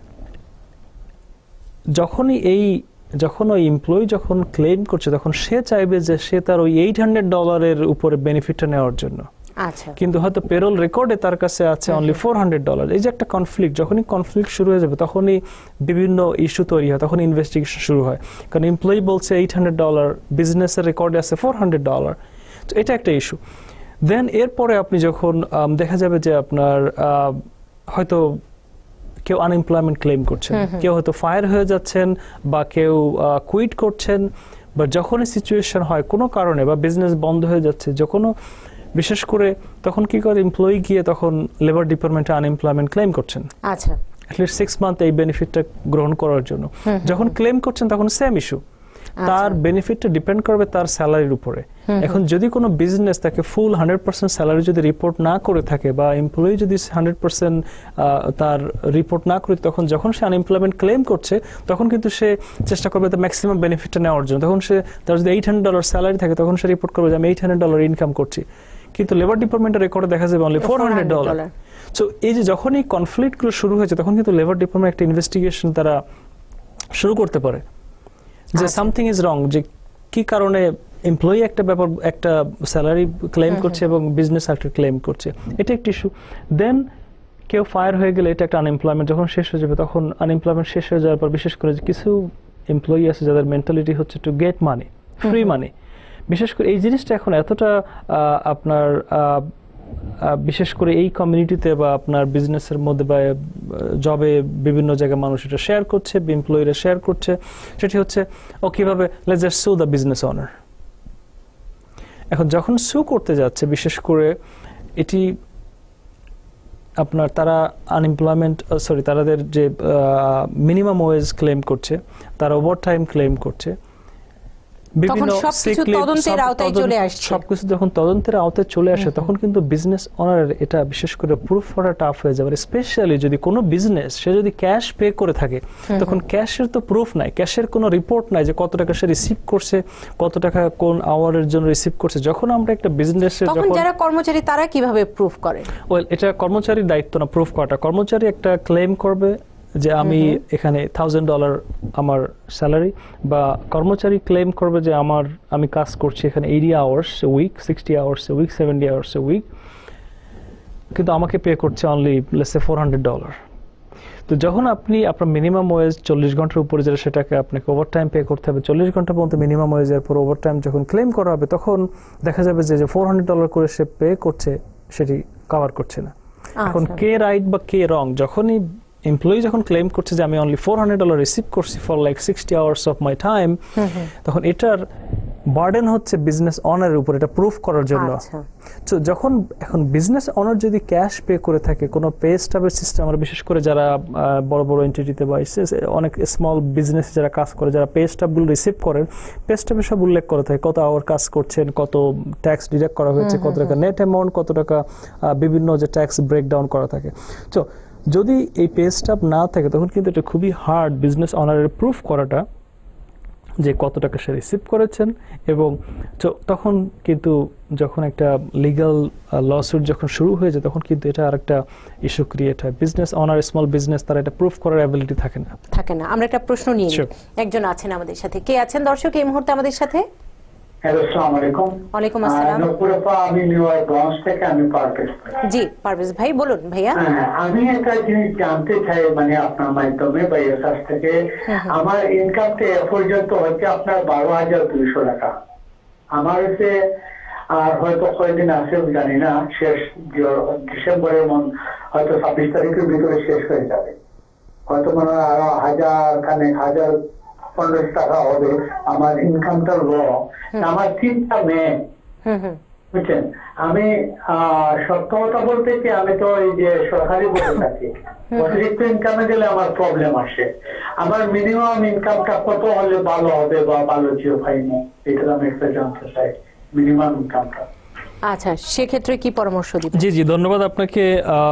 যখনই এই যখন ওই এমপ্লয়ি যখন ক্লেম করছে তখন সে চাইবে যে সে তার ওই এইট হান্ড্রেড ডলারের উপরে বেনিফিটটা নেওয়ার জন্য, আচ্ছা, কিন্তু হয়তো পেরোল রেকর্ডে তার কাছে আছে অনলি ফোর হান্ড্রেড ডলার। এই যে একটা কনফ্লিক্ট, যখনই কনফ্লিক্ট শুরু হয়ে যাবে তখনই বিভিন্ন ইস্যু তৈরি হয়, তখন ইনভেস্টিগেশন শুরু হয়। কারণ এমপ্লয়ি বলছে এইট হান্ড্রেড ডলার, বিজনেসের রেকর্ডে আছে ফোর হান্ড্রেড ডলার, তো এটা একটা ইস্যু। দেন এরপরে আপনি যখন দেখা যাবে যে আপনার হয়তো কেউ আনএমপ্লয়মেন্ট ক্লেম করছেন, কেউ হয়তো ফায়ার হয়ে যাচ্ছেন বা কেউ কুইট করছেন, বা যখনই সিচুয়েশন হয় কোনো কারণে বা বিজনেস বন্ধ হয়ে যাচ্ছে, যখন বিশেষ করে তখন কি করে এমপ্লয়ি গিয়ে তখন লেবার ডিপার্টমেন্টে আনএমপ্লয়মেন্ট ক্লেম করছেন, আচ্ছা, অ্যাটলিস্ট সিক্স মান্থ এই বেনিফিটটা গ্রহণ করার জন্য। যখন ক্লেম করছেন তখন সেম ইস্যু, তার বেনিফিটটা ডিপেন্ড করবে তার স্যালারির উপরে। এখন যদি কোনো বিজনেস তাকে ফুল হান্ড্রেড পার্সেন্ট স্যালারি যদি রিপোর্ট না করে থাকে বা এমপ্লয়ি যদি হান্ড্রেড পার্সেন্ট তার রিপোর্ট না করে, তখন যখন সে আনএমপ্লয়মেন্ট ক্লেম করছে তখন কিন্তু সে চেষ্টা করবে তার ম্যাক্সিমাম বেনিফিটটা নেওয়ার জন্য। তখন সে তার যদি এইট হান্ড্রেড ডলার স্যালারি থাকে তখন সে রিপোর্ট করবে যে আমি এইট হান্ড্রেড ডলার ইনকাম করছি, কিন্তু লেবার ডিপার্টমেন্টের রেকর্ডে দেখা যাবে only four hundred dollar. So এই যে যখনই কনফ্লিক্টগুলো শুরু হয়েছে তখন কিন্তু লেবার ডিপার্টমেন্ট একটা ইনভেস্টিগেশন তারা শুরু করতে পারে যে সামথিং ইজ রং, যে কি কারণে এমপ্লয়ি একটা ব্যাপার একটা স্যালারি ক্লেম করছে এবং বিজনেস একটা ক্লেম করছে, এটা একটা ইস্যু। দেন কেউ ফায়ার হয়ে গেলে এটা একটা আনএমপ্লয়মেন্ট যখন শেষ হয়ে যাবে, তখন আনএমপ্লয়মেন্ট শেষ হয়ে যাওয়ার পর বিশেষ করে কিছু এমপ্লয়ি আছে যাদের মেন্টালিটি হচ্ছে to get money, free money. বিশেষ করে এই জিনিসটা এখন এতটা আপনার বিশেষ করে এই কমিউনিটিতে বা আপনার বিজনেসের মধ্যে বা জবে বিভিন্ন জায়গায় মানুষ এটা শেয়ার করছে, এমপ্লয়িরা শেয়ার করছে, সেটি হচ্ছে ও কিভাবে let's just sue the business owner. এখন যখন সু করতে যাচ্ছে, বিশেষ করে এটি আপনার তারা আনএমপ্লয়মেন্ট সরি তাদের যে মিনিমাম ওয়েজ ক্লেম করছে, তারা ওভারটাইম ক্লেম করছে, বিভিন্ন সবকিছু যখন তদন্তের আওতায় চলে আসে তখন কিন্তু বিজনেস ওনারের এটা বিশেষ করে প্রুফ করা টাফ হয়ে যাবে। স্পেশালি যদি কোনো বিজনেস সে যদি ক্যাশ পে করে থাকে, তখন ক্যাশের তো প্রুফ নাই, ক্যাশের কোনো রিপোর্ট নাই যে কত টাকা সে রিসিভ করছে, কত টাকা কোন আওয়ারের জন্য রিসিভ করছে। যখন আমরা একটা বিজনেসের তখন যারা কর্মচারী তারা কিভাবে প্রুফ করে? ওয়েল, এটা কর্মচারীর দায়িত্ব না প্রুফ করাটা। কর্মচারী একটা ক্লেম করবে যে আমি এখানে থাউজেন্ড ডলার আমার স্যালারি, বা কর্মচারী ক্লেম করবে যে আমার আমি কাজ করছি এখানে eighty hours a week, sixty hours a week, seventy hours a week, কিন্তু আমাকে পে করছে only let's say four hundred dollar. তো যখন আপনি আপনার মিনিমাম ওয়েজ চল্লিশ ঘন্টার উপরে যেটা সেটাকে আপনাকে ওভারটাইম পে করতে হবে, চল্লিশ ঘন্টা পর্যন্ত মিনিমাম ওয়েজের পর ওভারটাইম যখন ক্লেম করা হবে তখন দেখা যাবে যে ফোর হান্ড্রেড ডলার করে সে পে করছে সেটি কভার করছে না। এখন কে রাইট বা কে রং? যখনই এমপ্লয়ি যখন ক্লেম করছে যে আমি only four hundred dollar receive করছি for like sixty hours of my time, তখন এটার বার্ডেন হচ্ছে বিজনেস অনারের উপর এটা প্রুফ করার জন্য। তো যখন এখন বিজনেস অনার যদি ক্যাশ পে করে থাকে, কোনো পে স্টাবের সিস্টেম, আমরা বিশেষ করে যারা বড় বড় এন্টিটিতে বা অনেক স্মল বিজনেস যারা কাজ করে, যারা পে স্টাবগুলো রিসিভ করেন, পে স্টাবে সব উল্লেখ করা থাকে কত আওয়ার কাজ করছেন, কত ট্যাক্স ডিডাক্ট করা হয়েছে, কত টাকা নেট অ্যামাউন্ট, কত টাকা বিভিন্ন যে ট্যাক্স ব্রেকডাউন করা থাকে। তো যদি এই পে স্টাব না থাকে তখন কিন্তু এটা খুবই হার্ড বিজনেস অনারের প্রুফ করাটা যে কত টাকা সে রিসিভ করেছেন। এবং তখন কিন্তু যখন একটা লিগ্যাল লসুট যখন শুরু হয়ে যায় তখন কিন্তু এটা আরেকটা ইস্যু ক্রিয়েট হয়। বিজনেস অনার স্মল বিজনেস তারা এটা প্রুফ করার অ্যাবিলিটি থাকে না থাকে না আমরা একটা প্রশ্ন নিয়ে নিই। একজন আছেন আমাদের সাথে, কে আছেন দর্শক এই মুহূর্তে আমাদের সাথে? হ্যালো, আসসালামু আলাইকুম। ওয়ালাইকুম আসসালাম। নকুরপা, আমি নিউইয়র্কগঞ্জ থেকে, আমি পারভেজ। জি পারভেজ ভাই বলুন। ভাইয়া আমি একটা জিনিস জানতে চাই, মানে আপনার মাধ্যমে বা এর কাছ থেকে, আমার ইনকামটা এ পর্যন্ত হচ্ছে আপনার বারো হাজার দুইশো টাকা। আমার হচ্ছে আর হয়তো কয়েকদিন আছে জানি না, শেষ ডিসেম্বরের মন হয়তো ছাব্বিশ তারিখের ভিতরে শেষ হয়ে যাবে, হয়তো মনে হয় আরো হাজার খানেক হাজার পনেরোশো টাকা হবে আমার ইনকামটা ল। আমার তিনটা মেয়ে, বুঝছেন। আমি সত্য কথা বলতে কি, আমি তো এই যে সরকারি বলে থাকি, অতিরিক্ত ইনকামে গেলে আমার প্রবলেম আসে। আমার মিনিমাম ইনকামটা কত হলে ভালো হবে বা ভালো জিও পাইনি, এটা আমি একটা জানতে চাই, মিনিমাম ইনকামটা। আচ্ছা, সেক্ষেত্রে কি পরামর্শ দিবেন? জি জি ধন্যবাদ আপনাকে।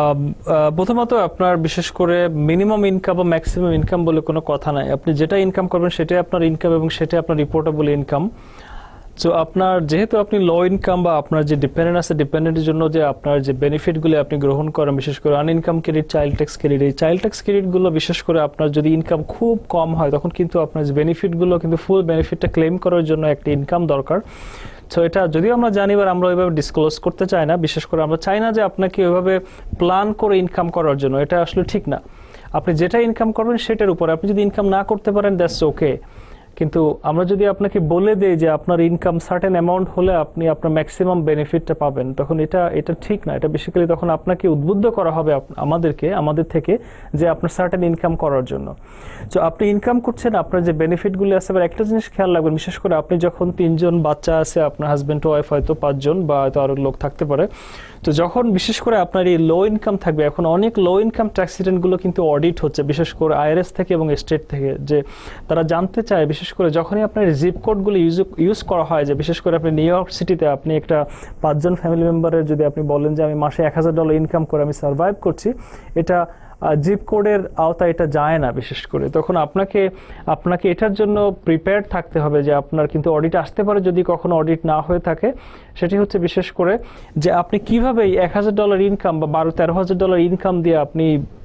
প্রথমত আপনার বিশেষ করে মিনিমাম ইনকাম বা ম্যাক্সিমাম ইনকাম বলে কোনো কথা নাই। আপনি যেটা ইনকাম করবেন সেটাই আপনার ইনকাম এবং সেটাই আপনার রিপোর্টেবল ইনকাম। সো আপনার যেহেতু আপনি লো ইনকাম বা আপনার যে ডিপেন্ডেন্ট আছে ডিপেন্ডেন্টের জন্য যে আপনার যে বেনিফিটগুলো আপনি গ্রহণ করেন, বিশেষ করে earn income credit, child tax credit, এই চাইল্ড ট্যাক্স ক্রেডিটগুলো বিশেষ করে আপনার যদি ইনকাম খুব কম হয় তখন কিন্তু আপনার যে বেনিফিটগুলো কিন্তু ফুল বেনিফিটটা ক্লেম করার জন্য একটা ইনকাম দরকার। সো এটা যদিও আমরা জানি বা আমরা ওইভাবে ডিসক্লোজ করতে চাই না, বিশেষ করে আমরা চাই না যে আপনাকে ওইভাবে প্ল্যান করে ইনকাম করার জন্য, এটা আসলে ঠিক না। আপনি যেটা ইনকাম করবেন সেটার উপরে, আপনি যদি ইনকাম না করতে পারেন দ্যাটস ওকে, কিন্তু আমরা যদি আপনাকে বলে দেই যে আপনার ইনকাম সার্টেন অ্যামাউন্ট হলে আপনি আপনার ম্যাক্সিমাম বেনিফিটটা পাবেন, তখন এটা এটা ঠিক না। এটা বেসিক্যালি তখন আপনাকে উদ্বুদ্ধ করা হবে আমাদেরকে আমাদের থেকে যে আপনার সার্টেন ইনকাম করার জন্য। তো আপনি ইনকাম করছেন, আপনার যে বেনিফিটগুলি আছে, এবার একটা জিনিস খেয়াল রাখবেন, বিশেষ করে আপনি যখন তিনজন বাচ্চা আছে, আপনার হাজব্যান্ড ওয়াইফ হয়তো পাঁচজন বা হয়তো আরও লোক থাকতে পারে, তো যখন বিশেষ করে আপনার এই লো ইনকাম থাকবে, এখন অনেক লো ইনকাম ট্যাক্স রিটার্নগুলো কিন্তু অডিট হচ্ছে, বিশেষ করে আইআরএস থেকে এবং স্টেট থেকে, যে তারা জানতে চায় বিশেষ করে যখনই আপনার জিপ কোডগুলো ইউজ ইউজ করা হয়, যে বিশেষ করে আপনি নিউ ইয়র্ক সিটিতে আপনি একটা পাঁচজন ফ্যামিলি মেম্বারের যদি আপনি বলেন যে আমি মাসে এক হাজার ডলার ইনকাম করে আমি সার্ভাইভ করছি, এটা জিপ কোডের আওতায় এটা যায় না বিশেষ করে। তখন আপনাকে আপনাকে এটার জন্য প্রিপেয়ার্ড থাকতে হবে যে আপনার কিন্তু অডিট আসতে পারে, যদি কখনো অডিট না হয়ে থাকে। সেটি হচ্ছে বিশেষ করে যে আপনি কীভাবে এক হাজার ডলার ইনকাম বা বারো তেরো হাজার ডলার ইনকাম দিয়ে আপনি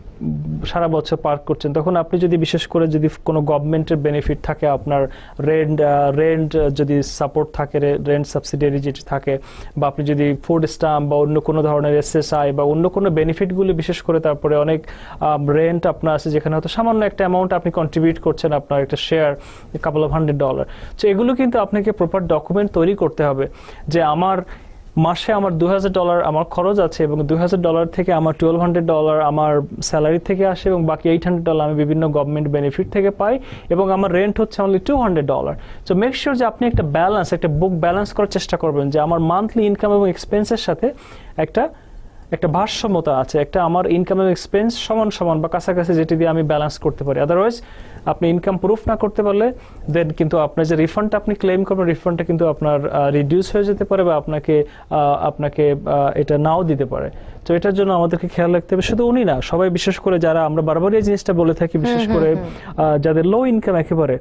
সারা বছর পার করছেন। তখন আপনি যদি বিশেষ করে যদি কোনো গভর্নমেন্টের বেনিফিট থাকে, আপনার রেন্ট রেন্ট যদি সাপোর্ট থাকে, রেন্ট সাবসিডিয়ারি যেটি থাকে, বা আপনি যদি ফুড স্ট্যাম্প বা অন্য কোনো ধরনের এসএসআই বা অন্য কোনো বেনিফিটগুলি বিশেষ করে, তারপরে অনেক রেন্ট আপনার আছে যেখানে হয়তো সামান্য একটা অ্যামাউন্ট আপনি কন্ট্রিবিউট করছেন, আপনার একটা share couple of hundred dollar. তো এগুলো কিন্তু আপনাকে প্রপার ডকুমেন্ট তৈরি করতে হবে যে আমার মাসে আমার দু হাজার ডলার আমার খরচ আছে এবং দু হাজার ডলার থেকে আমার টুয়েলভ হান্ড্রেড ডলার আমার স্যালারি থেকে আসে এবং বাকি এইট হান্ড্রেড ডলার আমি বিভিন্ন গভর্নমেন্ট বেনিফিট থেকে পাই এবং আমার রেন্ট হচ্ছে only two hundred dollar. So make sure যে আপনি একটা ব্যালেন্স, একটা বুক ব্যালেন্স করার চেষ্টা করবেন যে আমার মান্থলি ইনকাম এবং এক্সপেন্সের সাথে একটা একটা ভারসাম্যতা আছে, একটা আমার ইনকাম এবং এক্সপেন্স সমান সমান বা কাছাকাছি, যেটি দিয়ে আমি ব্যালেন্স করতে পারি। আদারওয়াইজ আপনি ইনকাম প্রুফ না করতে পারলে দেন কিন্তু আপনার যে রিফান্ডটা আপনি ক্লেম করবেন, রিফান্ডটা কিন্তু আপনার রিডিউস হয়ে যেতে পারে বা আপনাকে আপনাকে এটা নাও দিতে পারে। তো এটার জন্য আমাদেরকে খেয়াল রাখতে হবে, শুধু উনি না, সবাই, বিশেষ করে যারা আমরা বারবারই এই জিনিসটা বলে থাকি, বিশেষ করে যাদের লো ইনকাম একেবারে,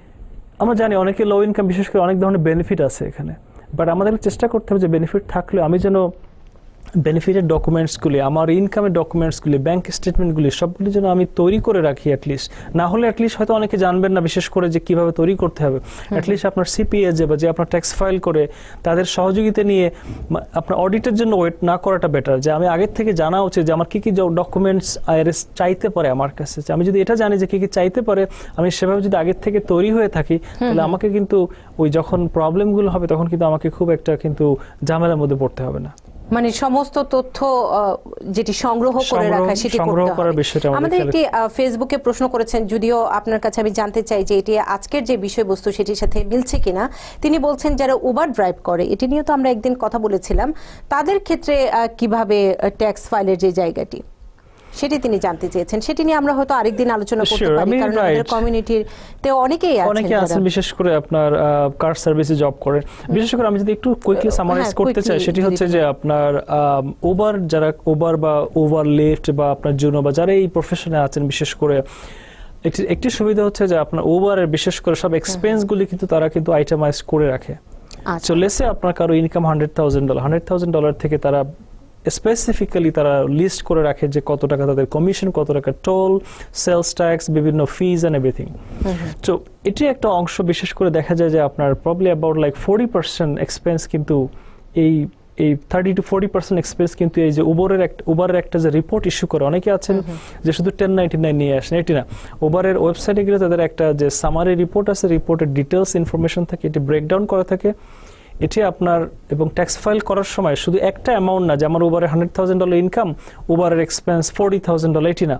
আমরা জানি অনেকে লো ইনকাম, বিশেষ করে অনেক ধরনের বেনিফিট আছে এখানে, বাট আমাদের চেষ্টা করতে হবে যে বেনিফিট থাকলেও আমি যেন বেনিফিটের ডকুমেন্টসগুলি, আমার ইনকামের ডকুমেন্টসগুলি, ব্যাংক স্টেটমেন্টগুলি সবগুলি যেন আমি তৈরি করে রাখি অ্যাটলিস্ট। না হলে অ্যাটলিস্ট হয়তো অনেকে জানবেন না বিশেষ করে যে কীভাবে তৈরি করতে হবে। অ্যাটলিস্ট আপনার সিপিএ যে বা যে আপনার ট্যাক্স ফাইল করে তাদের সহযোগিতা নিয়ে আপনার অডিটের জন্য ওয়েট না করাটা বেটার, যে আমি আগের থেকে জানা উচিত যে আমার কী কী ডকুমেন্টস আইআরএস চাইতে পারে আমার কাছে। আমি যদি এটা জানি যে কী কী চাইতে পারে, আমি সেভাবে যদি আগের থেকে তৈরি হয়ে থাকি, তাহলে আমাকে কিন্তু ওই যখন প্রবলেমগুলো হবে তখন কিন্তু আমাকে খুব একটা কিন্তু ঝামেলার মধ্যে পড়তে হবে না। মানে সমস্ত তথ্য যেটি সংগ্রহ করে রাখা সেটি করতে হবে। আমাদের একটি ফেসবুকে প্রশ্ন করেছেন, যদিও আপনার কাছে আমি জানতে চাই যে এটি আজকের যে বিষয়বস্তু সেটির সাথে মিলছে কিনা। তিনি বলছেন যারা উবার ড্রাইভ করে, এটি নিয়ে তো আমরা একদিন কথা বলেছিলাম, তাদের ক্ষেত্রে কিভাবে ট্যাক্স ফাইলের যে জায়গাটি সেটি তিনি জানতে চেয়েছেন। সেটি নিয়ে আমরা হয়তো আরেকদিন আলোচনা করতে পারি, কারণ আমাদের কমিউনিটিতে অনেকেই আছেন, অনেকে আছেন বিশেষ করে আপনার কার সার্ভিসে জব করেন। বিশেষ করে আমি যদি একটু কুইকলি সামারাইজ করতে চাই, সেটি হচ্ছে যে আপনার উবার, যারা উবার বা উবার লিফট বা আপনার জুনো বা যারা এই প্রফেশনে আছেন, বিশেষ করে একটি একটি সুবিধা হচ্ছে যে আপনার উবারের বিশেষ করে সব এক্সপেন্সগুলি কিন্তু তারা কিন্তু আইটেমাইজ করে রাখে। সো লেটস সে আপনার কারো income hundred thousand dollar hundred thousand dollar থেকে তারা স্পেসিফিক্যালি তারা লিস্ট করে রাখে যে কত টাকা তাদের কমিশন, কত টাকা টোল, সেলস ট্যাক্স, বিভিন্ন ফিজ অ্যান্ড এভরিথিং। তো এটি একটা অংশ, বিশেষ করে দেখা যায় যে আপনার probably about like forty percent expense কিন্তু এই এই thirty two forty percent expense কিন্তু এই যে উবারের একটা উবারের একটা যে রিপোর্ট ইস্যু করে, অনেকে আছেন যে শুধু টেন নাইনটি নাইন নিয়ে আসেন, এটি না, উবারের ওয়েবসাইটে গেলে তাদের একটা যে সামারি রিপোর্ট আছে, রিপোর্টের ডিটেলস ইনফরমেশন থাকে, এটি ব্রেকডাউন করা থাকে। এটি আপনার এবং ট্যাক্স ফাইল করার সময় শুধু একটা অ্যামাউন্ট না যে আমার উবারের হান্ড্রেড থাউজেন্ড ডলার ইনকাম, উবারের এক্সপেন্স ফোর্টি থাউজেন্ড ডলার, এটি না,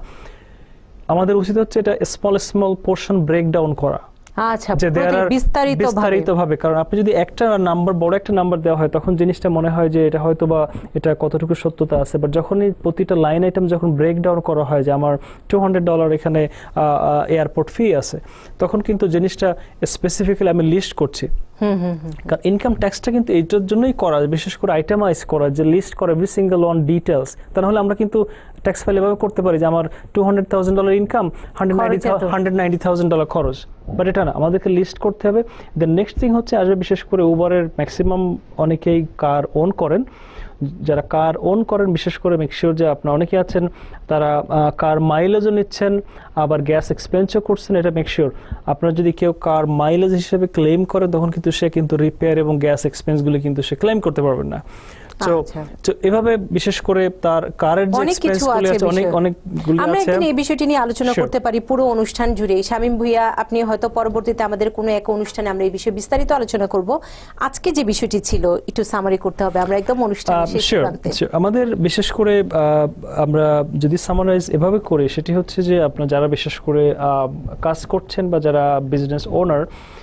আমাদের উচিত হচ্ছে এটা স্মল স্মল পোর্শন ব্রেকডাউন করা। আচ্ছা, বিস্তারিতভাবে, কারণ আপনি যদি একটা নাম্বার, বড় একটা নাম্বার দেওয়া হয়, তখন জিনিসটা মনে হয় যে এটা হয়তো বা এটা কতটুকু সত্যতা আছে, বাট যখনই প্রতিটা লাইন আইটেম যখন ব্রেকডাউন করা হয় যে আমার টু হান্ড্রেড ডলার এখানে এয়ারপোর্ট ফি আছে, তখন কিন্তু জিনিসটা স্পেসিফিক্যালি আমি লিস্ট করছি কারণ ইনকাম ট্যাক্সটা কিন্তু এইটার জন্যই করা, বিশেষ করে আইটেমাইজ করা, যে লিস্ট করা এভরি সিঙ্গেল ওয়ান ডিটেলস। তাহলে আমরা কিন্তু ট্যাক্স ফাইল এভাবে করতে পারি যে আমার two hundred thousand dollar income, hundred ninety thousand dollar খরচ, বাট এটা না, আমাদেরকে লিস্ট করতে হবে। দেন নেক্সট থিং হচ্ছে আসবে বিশেষ করে উবারের ম্যাক্সিমাম অনেকেই কার ওন করেন, যারা কার ওন করেন বিশেষ করে মেক শিওর যে আপনার অনেকে আছেন তারা কার মাইলেজও নিচ্ছেন আবার গ্যাস এক্সপেন্সও করছেন, এটা মেক শিওর। আপনার যদি কেউ কার মাইলেজ হিসেবে ক্লেম করে তখন কিন্তু সে কিন্তু রিপেয়ার এবং গ্যাস এক্সপেন্সগুলো কিন্তু সে ক্লেম করতে পারবেন না। তো এভাবে বিশেষ করে তার কারের যে এক্সপেন্সগুলো আছে অনেক অনেকগুলো আছে। আমরা একদিন এই বিষয়টি নিয়ে আলোচনা করতে পারি পুরো অনুষ্ঠান জুড়ে। শামীম ভুঁইয়া, আপনি হয়তো পরবর্তীতে আমাদের কোনো এক অনুষ্ঠানে আমরা এই বিষয়ে বিস্তারিত আলোচনা করব। আজকে যে বিষয়টি ছিল একটু সামারি করতে হবে, আমরা একদম অনুষ্ঠানের শেষ প্রান্তে। আমাদের বিশেষ করে আমরা যদি সামারাইজ এভাবে করি, সেটি হচ্ছে যে আপনারা যারা বিশেষ করে কাজ করছেন বা যারা বিজনেস ওনার,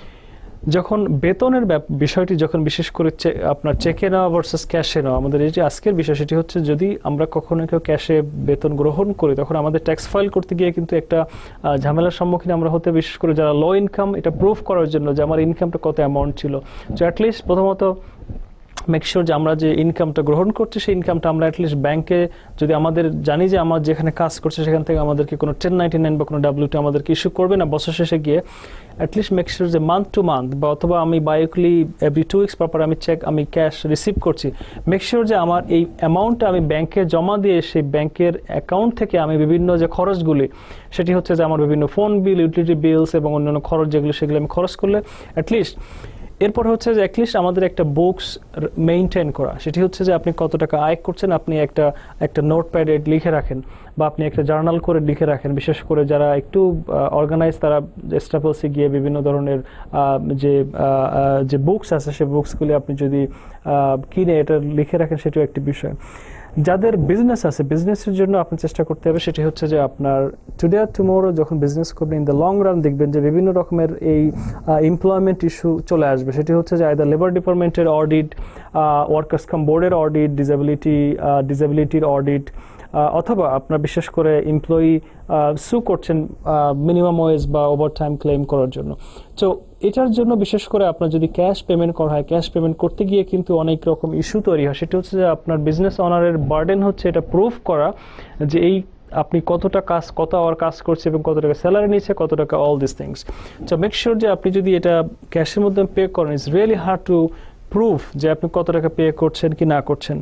যখন বেতনের বিষয়টি যখন বিশেষ করে আপনার চেকে নেওয়া ভার্সেস ক্যাশে নেওয়া, আমাদের এই যে আজকের বিষয় সেটি হচ্ছে যদি আমরা কখনো কেউ ক্যাশে বেতন গ্রহণ করি তখন আমাদের ট্যাক্স ফাইল করতে গিয়ে কিন্তু একটা ঝামেলার সম্মুখীন আমরা হতে, বিশেষ করে যারা লো ইনকাম, এটা প্রুফ করার জন্য যে আমার ইনকামটা কত অ্যামাউন্ট ছিল। তো অ্যাটলিস্ট প্রথমত মেক শিওর যে আমরা যে ইনকামটা গ্রহণ করছি সেই ইনকামটা আমরা অ্যাটলিস্ট ব্যাংকে, যদি আমাদের জানি যে আমার যেখানে কাজ করছে সেখান থেকে আমাদেরকে কোনো টেন নাইনটি নাইন বা কোনো ডাব্লিউটি আমাদেরকে ইস্যু করবে না বছর শেষে গিয়ে, অ্যাটলিস্ট মেক শিওর যে মান্থ টু মান্থ বা অথবা আমি বায়োকলি এভরি টু উইক্স পর পর আমি চেক, আমি ক্যাশ রিসিভ করছি, মেক শিওর যে আমার এই অ্যামাউন্টটা আমি ব্যাংকে জমা দিয়ে সেই ব্যাংকের অ্যাকাউন্ট থেকে আমি বিভিন্ন যে খরচগুলি, সেটি হচ্ছে যে আমার বিভিন্ন ফোন বিল, ইউটিলিটি বিলস এবং অন্যান্য খরচ যেগুলো সেগুলো আমি খরচ করলে অ্যাটলিস্ট এরপর হচ্ছে যে অ্যাটলিস্ট আমাদের একটা বুকস মেইনটেইন করা, সেটি হচ্ছে যে আপনি কত টাকা আয় করছেন আপনি একটা একটা নোটপ্যাডে লিখে রাখেন বা আপনি একটা জার্নাল করে লিখে রাখেন। বিশেষ করে যারা একটু অর্গানাইজ তারা স্টাপলসে গিয়ে বিভিন্ন ধরনের যে যে বুকস আছে সেই বুকসগুলি আপনি যদি কিনে এটা লিখে রাখেন, সেটাও একটি বিষয়। যাদের বিজনেস আছে বিজনেসের জন্য আপনার চেষ্টা করতে হবে সেটি হচ্ছে যে আপনার টুডে আর টুমোরো যখন বিজনেস করবেন ইন দ্য লং রান দেখবেন যে বিভিন্ন রকমের এই এমপ্লয়মেন্ট ইস্যু চলে আসবে। সেটি হচ্ছে যে আইদার লেবার ডিপার্টমেন্টের অডিট, ওয়ার্কার্স কাম বোর্ডের অডিট, ডিসেবিলিটি ডিসেবিলিটির অডিট, অথবা আপনার বিশেষ করে এমপ্লয়ি সু করছেন মিনিমাম ওয়েজ বা ওভার টাইম ক্লেম করার জন্য। তো এটার জন্য বিশেষ করে আপনার যদি ক্যাশ পেমেন্ট করা হয়, ক্যাশ পেমেন্ট করতে গিয়ে কিন্তু অনেক রকম ইস্যু তৈরি হয়। সেটা হচ্ছে যে আপনার বিজনেস অনারের বার্ডেন হচ্ছে এটা প্রুফ করা যে এই আপনি কতটা কাজ, কত আওয়ার কাজ করছে এবং কত টাকা স্যালারি নিচ্ছে, কত টাকা all this things. So make sure যে আপনি যদি এটা ক্যাশের মধ্যে পে করেন, it's really hard to proof যে আপনি কত টাকা পে করছেন কি না করছেন।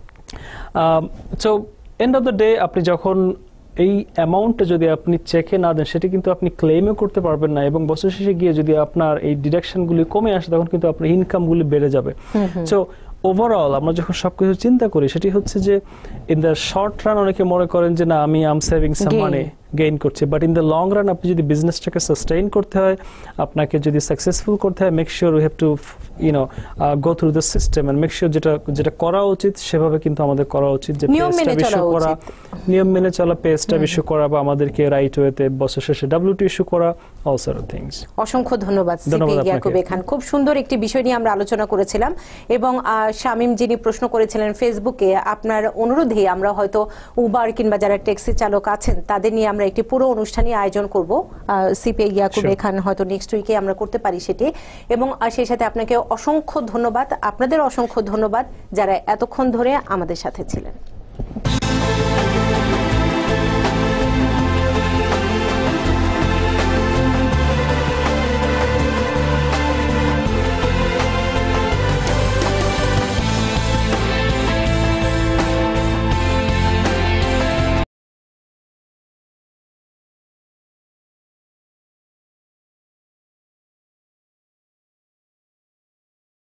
So end of the day আপনি যখন এই অ্যামাউন্টটা যদি আপনি চেকে না দেন সেটা কিন্তু আপনি ক্লেমও করতে পারবেন না, এবং বছর শেষে গিয়ে যদি আপনার এই ডিডাকশনগুলি কমে আসে তখন কিন্তু আপনার ইনকামগুলি বেড়ে যাবে। সো ওভারঅল আমরা যখন সবকিছু চিন্তা করি সেটি হচ্ছে যে ইন দ্য শর্ট রান অনেকে মনে করেন যে না আমি am saving some money gain করছে, but in the long run আপনি যদি বিজনেসটাকে সাস্টেইন করতে হয়, আপনাকে যদি সাকসেসফুল করতে হয়, make sure we have to you know go through the system and make sure যেটা যেটা করা উচিত সেভাবে কিন্তু আমাদের করা উচিত, যে পেজটা ইস্যু করা, নিয়ম মেনে চলা, পেজটা ইস্যু করা বা আমাদেরকে রাইট ওয়েতে বছর শেষে ডাব্লিউটি ইস্যু করা, অল সর্ট অফ থিংস। অসংখ্য ধন্যবাদ সিপি ইয়াকুব খান, খুব সুন্দর একটি বিষয় নিয়ে আমরা আলোচনা করেছিলাম। এবং শামীম যিনি প্রশ্ন করেছিলেন ফেসবুকে, আপনার অনুরোধে আমরা হয়তো উবার কিংবা যারা ট্যাক্সি চালক আছেন তাদের নিয়ে আমরা একটি পুরো অনুষ্ঠানের আয়োজন করব। সিপি ইয়াকুব খান হয়তো নেক্সট উইকে আমরা করতে পারি সেটি। এবং সেই সাথে আপনাকে অসংখ্য ধন্যবাদ, আপনাদের অসংখ্য ধন্যবাদ যারা এতক্ষণ ধরে আমাদের সাথে ছিলেন।